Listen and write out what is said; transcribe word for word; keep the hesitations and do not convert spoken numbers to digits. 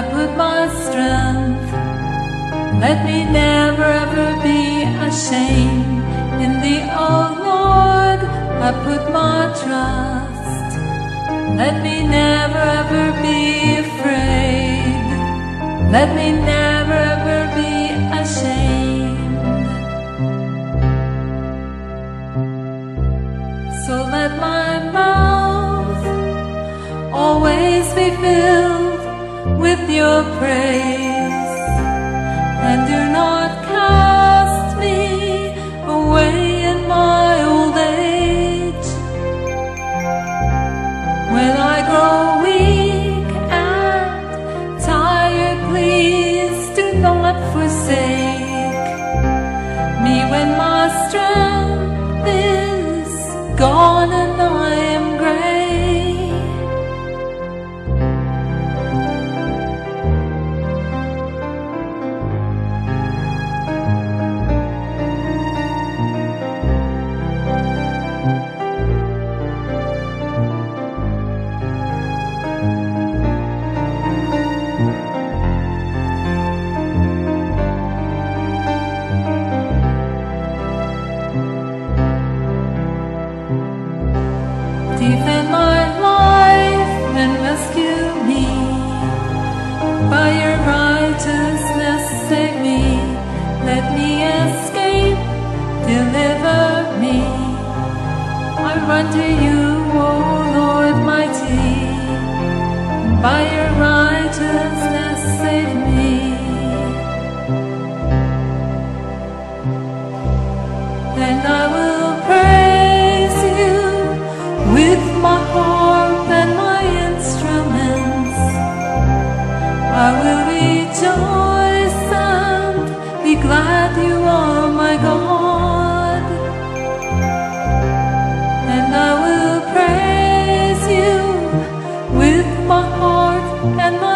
I put my strength. Let me never ever be ashamed. In thee, oh Lord, I put my trust. Let me never ever be afraid. Let me never ever be ashamed. So let my mouth always be filled with your praise, and do not cast me away in my old age. When I grow weak and tired, please do not forsake me when my strength is gone and I am gray. Defend my life and rescue me. By your righteousness save me. Let me escape, deliver me. I run to you, O Lord mighty. By your righteousness save me. And I will praise you with my harp and my instruments. I will rejoice and be glad you are my God. And I will praise you with my heart and my